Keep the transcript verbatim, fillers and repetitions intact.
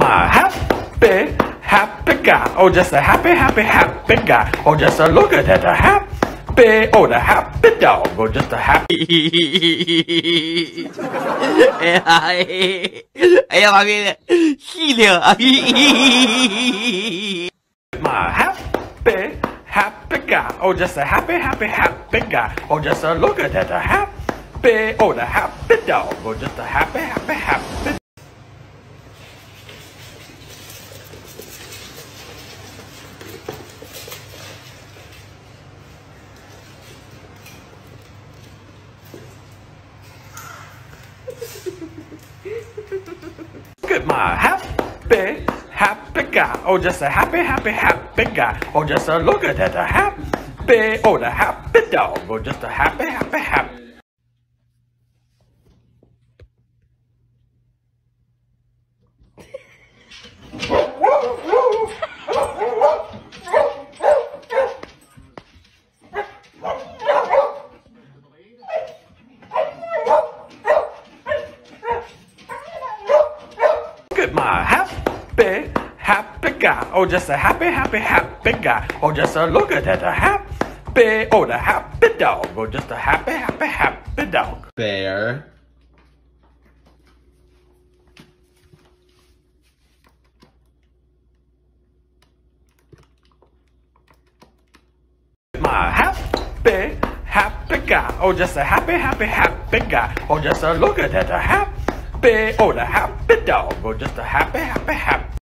my happy, happy guy. Oh, just a happy, happy, happy guy. Oh, just a look at that, a happy, oh, the happy dog. Oh, just a happy. Eh ya familia, gilio. My happy, happy guy. Oh, just a happy, happy, happy guy. Oh, just a look at that, a happy, oh, the happy dog. Oh, just a happy, happy, happy. Look at my happy, happy guy. Oh, just a happy, happy, happy guy. Oh, just a look at that, a happy, oh, the happy dog. Oh, just a happy, happy, happy. Look at my happy, happy guy. Oh, just a happy, happy, happy guy. Oh, just a look at that, a happy, oh, the happy dog. Oh, just a happy, happy, happy dog. Bear. My happy, happy guy. Oh, just a happy, happy, happy guy. Oh, just a look at that, a happy, oh, the happy dog. Oh, just a happy, happy, happy.